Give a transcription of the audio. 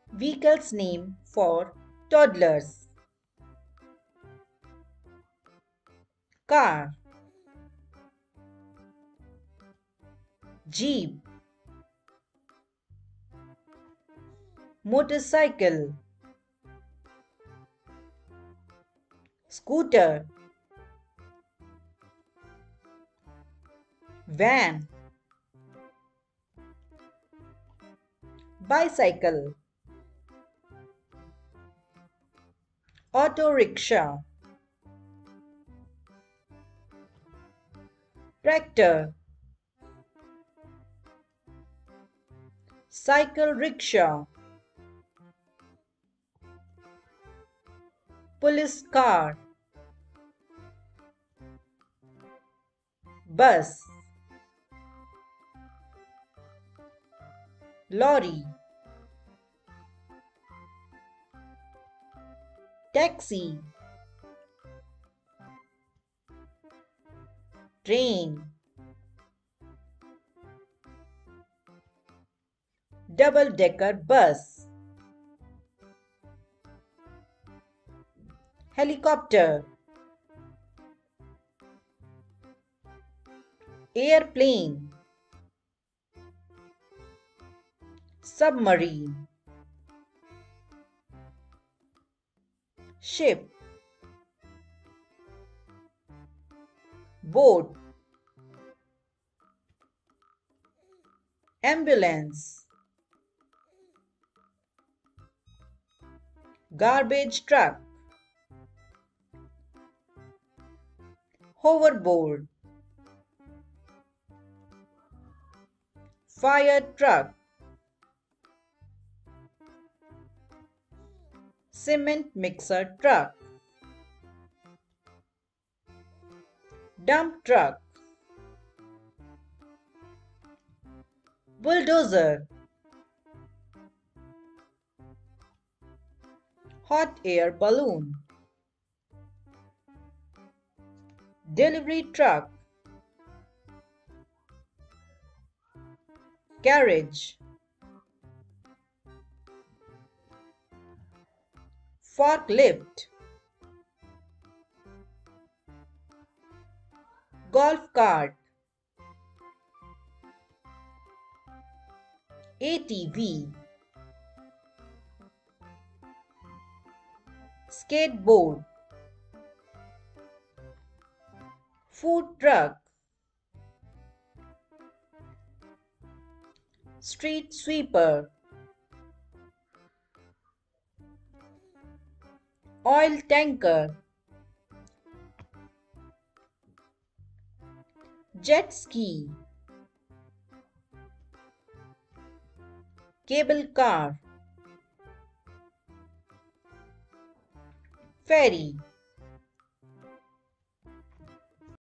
Vehicle's name for toddlers. Car, jeep, motorcycle, scooter, van, bicycle, auto rickshaw, tractor, cycle rickshaw, police car, bus, lorry, taxi, train, double-decker bus, helicopter, airplane, submarine, ship, boat, ambulance, garbage truck, hoverboard, fire truck, cement mixer truck, dump truck, bulldozer, hot air balloon, delivery truck, carriage, forklift, golf cart, ATV, skateboard, food truck, street sweeper, oil tanker, jet ski, cable car, ferry,